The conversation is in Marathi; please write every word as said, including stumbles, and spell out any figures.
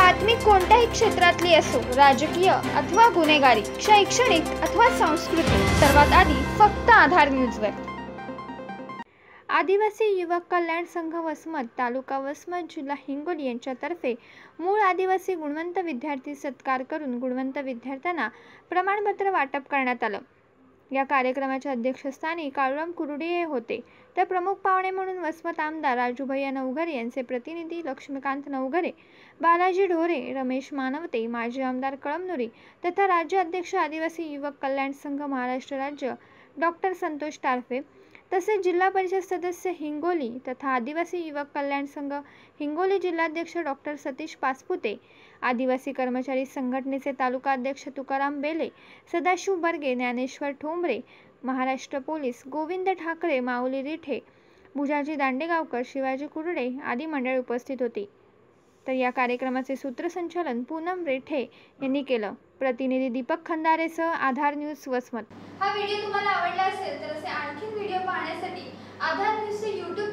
बातमी कोणत्याही क्षेत्रातली असो, राजकीय अथवा गुन्हेगारी, शैक्षणिक अथवा सांस्कृतिक, सर्वात आधी फक्त आधार न्यूजवर। आदिवासी युवक कल्याण संघ वसमत, तालुका वसमत, जिल्हा हिंगोली यांच्यातर्फे मूळ आदिवासी गुणवंत विद्यार्थी सत्कार करून गुणवंत विद्यार्थ्यांना प्रमाणपत्र वाटप करण्यात आलं। या कार्यक्रमाच्या अध्यक्षस्थानी काळूराम कुरुडे हे होते, तर प्रमुख पाहुणे म्हणून वसमत आमदार राजूभैया नवघरे यांचे प्रतिनिधी लक्ष्मीकांत नवघरे, बालाजी ढोरे, रमेश मानवते, माजी आमदार कळमनुरी तथा राज्य अध्यक्ष आदिवासी युवक कल्याण संघ महाराष्ट्र राज्य डॉक्टर संतोष टारफे, तसेच जिल्हा परिषद सदस्य हिंगोली तथा आदिवासी युवक कल्याण संघ हिंगोली जिल्हाध्यक्ष डॉक्टर सतीश पाचपुते, आदिवासी कर्मचारी संघटनेचे तालुका अध्यक्ष तुकाराम बेले, सदाशिव बर्गे, ज्ञानेश्वर ठोंबरे, महाराष्ट्र पोलीस गोविंद ठाकरे, माऊली रिठे, भुजाजी दांडेगावकर, शिवाजी कुरडे आदी मंडळी उपस्थित होती। तर या कार्यक्रमाचे सूत्रसंचालन पूनम रेठे यांनी केलं। प्रतिनिधी दीपक खंदारेसह आधार न्यूज वसमत। हा व्हिडिओ तुम्हाला आवडला असेल तर असे आणखी व्हिडिओ पाहण्यासाठी आधार न्यूजचे यूट्यूब